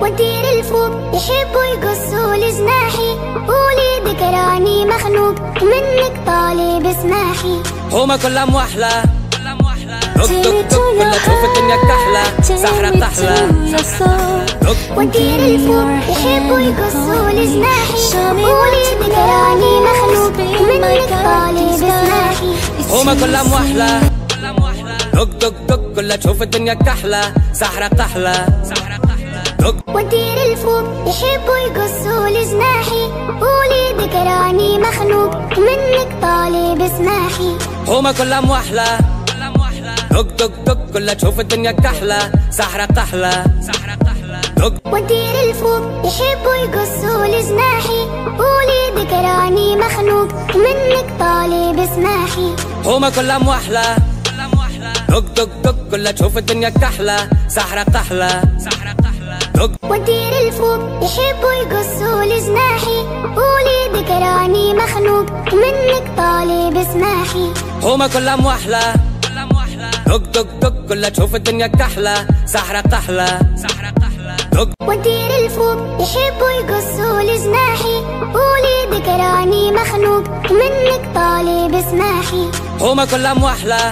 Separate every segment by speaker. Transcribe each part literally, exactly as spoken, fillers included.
Speaker 1: وطير الفوق يحبوا يقصوا لجناحي، قولي ذكراني مخنوق ومنك طالب اسماحي.
Speaker 2: هما كلها موحلة دق دق دق كلها تشوف الدنيا كحلة سحرة كحلة.
Speaker 1: وطير الفوق يحبوا يقصوا لجناحي، قولي ذكراني مخنوق ومنك طالب اسماحي.
Speaker 2: هما كلها موحلة دق دق دق كلها تشوف الدنيا كحلة سحرة كحلة.
Speaker 1: وطير الفوق يحبوا يقصوا لجناحي، قولي ذكراني مخنوق ومنك طالب اسماحي.
Speaker 2: هما كلها موحلة دق دق دق كلها تشوف الدنيا كحلة سحرة كحلة.
Speaker 1: وطير الفوق يحبوا يقصوا لجناحي، قولي ذكراني مخنوق ومنك طالب اسماحي.
Speaker 2: هما كلها موحلة دق دق دق كلها تشوف الدنيا كحلة سحرة كحلة.
Speaker 1: وطير الفوق يحبوا يقصوا لجناحي، قولي ذكراني مخنوق ومنك طالب اسماحي.
Speaker 2: هما كلها موحلة دق دق دق كلها تشوف الدنيا كحلة سحرة كحلة.
Speaker 1: وطير الفوق يحبوا يقصوا لجناحي، قولي ذكراني مخنوق ومنك طالب اسماحي.
Speaker 2: هما كلها موحلة.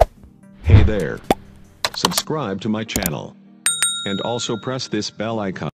Speaker 3: Hey there. Subscribe to my channel. And also press this bell icon.